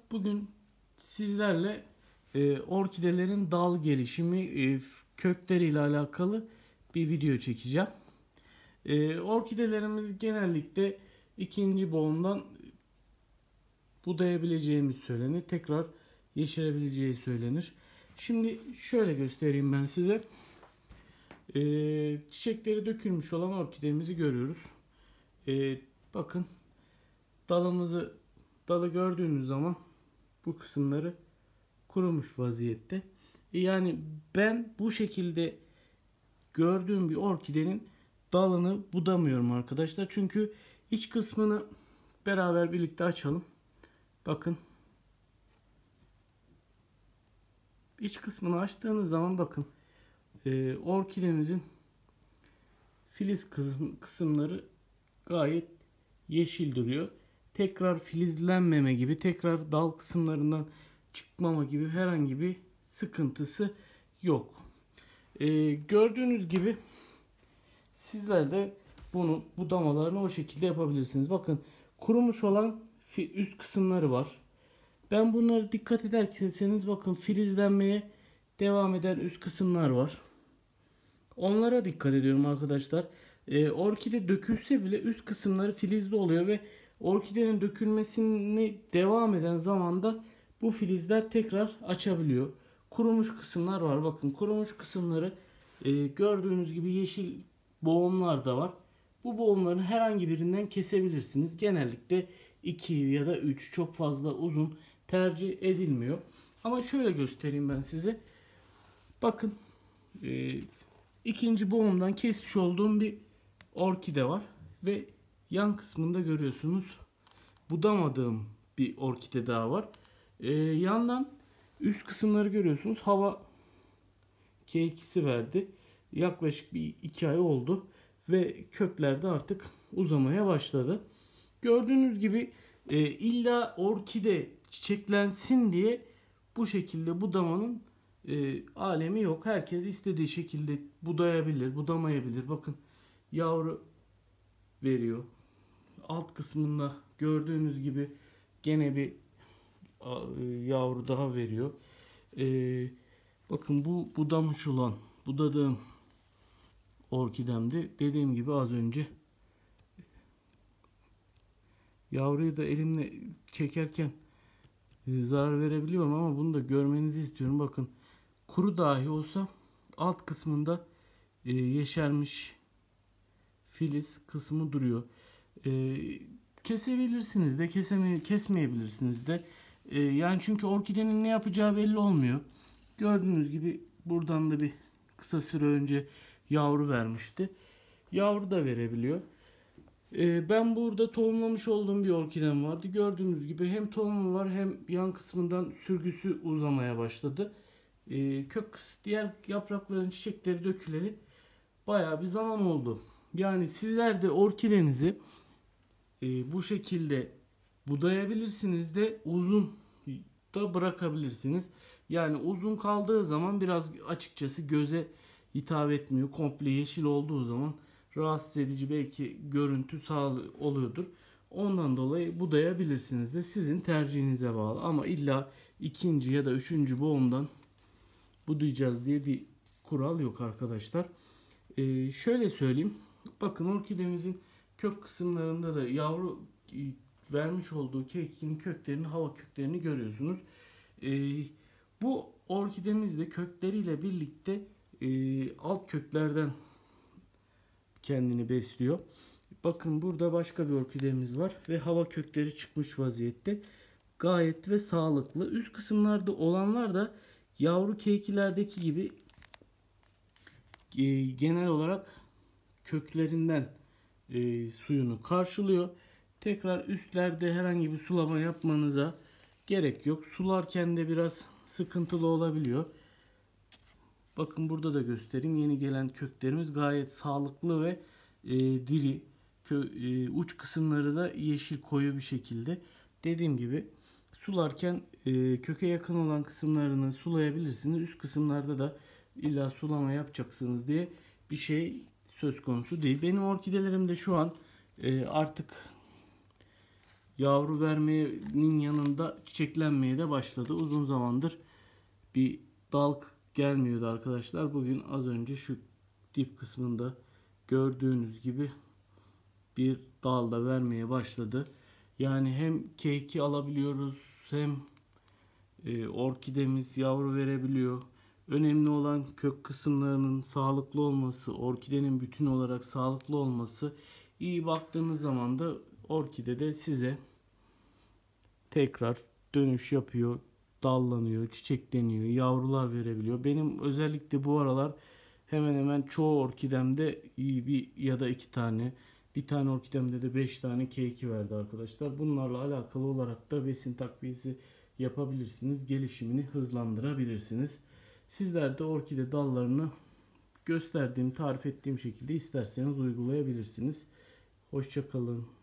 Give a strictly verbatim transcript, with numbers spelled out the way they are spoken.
Bugün sizlerle e, orkidelerin dal gelişimi, e, kökleriyle alakalı bir video çekeceğim. E, orkidelerimiz genellikle ikinci boğumdan budayabileceğimiz söylenir. Tekrar yeşerebileceği söylenir. Şimdi şöyle göstereyim ben size. E, çiçekleri dökülmüş olan orkidemizi görüyoruz. E, bakın dalımızı dalı gördüğünüz zaman bu kısımları kurumuş vaziyette. Yani ben bu şekilde gördüğüm bir orkidenin dalını budamıyorum arkadaşlar. Çünkü iç kısmını beraber birlikte açalım. Bakın. İç kısmını açtığınız zaman bakın e, orkidemizin filiz kısımları gayet yeşil duruyor. Tekrar filizlenmeme gibi, tekrar dal kısımlarından çıkmama gibi herhangi bir sıkıntısı yok. Ee, gördüğünüz gibi sizler de bunu budamalarını o şekilde yapabilirsiniz. Bakın kurumuş olan üst kısımları var. Ben bunları dikkat ederseniz bakın filizlenmeye devam eden üst kısımlar var. Onlara dikkat ediyorum arkadaşlar. Ee, orkide dökülse bile üst kısımları filizli oluyor ve orkidenin dökülmesini devam eden zamanda bu filizler tekrar açabiliyor. Kurumuş kısımlar var. Bakın kurumuş kısımları e, gördüğünüz gibi yeşil boğumlar da var. Bu boğumların herhangi birinden kesebilirsiniz. Genellikle iki ya da üç, çok fazla uzun tercih edilmiyor. Ama şöyle göstereyim ben size. Bakın e, ikinci boğumdan kesmiş olduğum bir orkide var ve yan kısmında görüyorsunuz budamadığım bir orkide daha var. Ee, yandan üst kısımları görüyorsunuz. Hava K ikisi verdi. Yaklaşık bir iki ay oldu ve kökler de artık uzamaya başladı. Gördüğünüz gibi e, illa orkide çiçeklensin diye bu şekilde budamanın e, alemi yok. Herkes istediği şekilde budayabilir, budamayabilir. Bakın yavru veriyor. Alt kısmında gördüğünüz gibi gene bir yavru daha veriyor. Ee, bakın bu budamış olan budadığım orkidemdi. Dediğim gibi az önce yavruyu da elimle çekerken zarar verebiliyorum ama bunu da görmenizi istiyorum. Bakın kuru dahi olsa alt kısmında yeşermiş filiz kısmı duruyor. Ee, kesebilirsiniz de keseme kesmeyebilirsiniz de. Ee, yani çünkü orkidenin ne yapacağı belli olmuyor. Gördüğünüz gibi buradan da bir kısa süre önce yavru vermişti. Yavru da verebiliyor. Ee, ben burada tohumlamış olduğum bir orkidem vardı. Gördüğünüz gibi hem tohumu var hem yan kısmından sürgüsü uzamaya başladı. Ee, kök diğer yaprakların çiçekleri döküleli bayağı bir zaman oldu. Yani sizler de orkidenizi e, bu şekilde budayabilirsiniz de uzun da bırakabilirsiniz. Yani uzun kaldığı zaman biraz açıkçası göze hitap etmiyor. Komple yeşil olduğu zaman rahatsız edici belki görüntü sağlı oluyordur. Ondan dolayı budayabilirsiniz de sizin tercihinize bağlı. Ama illa ikinci ya da üçüncü boğumdan budayacağız diye bir kural yok arkadaşlar. Ee, şöyle söyleyeyim. Bakın orkidemizin kök kısımlarında da yavru vermiş olduğu kekin köklerini, hava köklerini görüyorsunuz. Ee, bu orkidemiz de kökleriyle birlikte e, alt köklerden kendini besliyor. Bakın burada başka bir orkidemiz var ve hava kökleri çıkmış vaziyette. Gayet ve sağlıklı. Üst kısımlarda olanlar da yavru kekilerdeki gibi e, genel olarak köklerinden e, suyunu karşılıyor. Tekrar üstlerde herhangi bir sulama yapmanıza gerek yok. Sularken de biraz sıkıntılı olabiliyor. Bakın burada da göstereyim. Yeni gelen köklerimiz gayet sağlıklı ve e, diri. Kö, e, uç kısımları da yeşil koyu bir şekilde. Dediğim gibi sularken e, köke yakın olan kısımlarını sulayabilirsiniz. Üst kısımlarda da illa sulama yapacaksınız diye bir şey söz konusu değil. Benim orkidelerimde şu an e, artık yavru vermenin yanında çiçeklenmeye de başladı. Uzun zamandır bir dal gelmiyordu arkadaşlar. Bugün az önce şu dip kısmında gördüğünüz gibi bir dal da vermeye başladı. Yani hem keyki alabiliyoruz hem e, orkidemiz yavru verebiliyor. Önemli olan kök kısımlarının sağlıklı olması, orkidenin bütün olarak sağlıklı olması. İyi baktığınız zaman da orkide de size tekrar dönüş yapıyor, dallanıyor, çiçekleniyor, yavrular verebiliyor. Benim özellikle bu aralar hemen hemen çoğu orkidemde iyi bir ya da iki tane, bir tane orkidemde de beş tane keyki verdi arkadaşlar. Bunlarla alakalı olarak da besin takviyesi yapabilirsiniz. Gelişimini hızlandırabilirsiniz. Sizler de orkide dallarını gösterdiğim, tarif ettiğim şekilde isterseniz uygulayabilirsiniz. Hoşça kalın.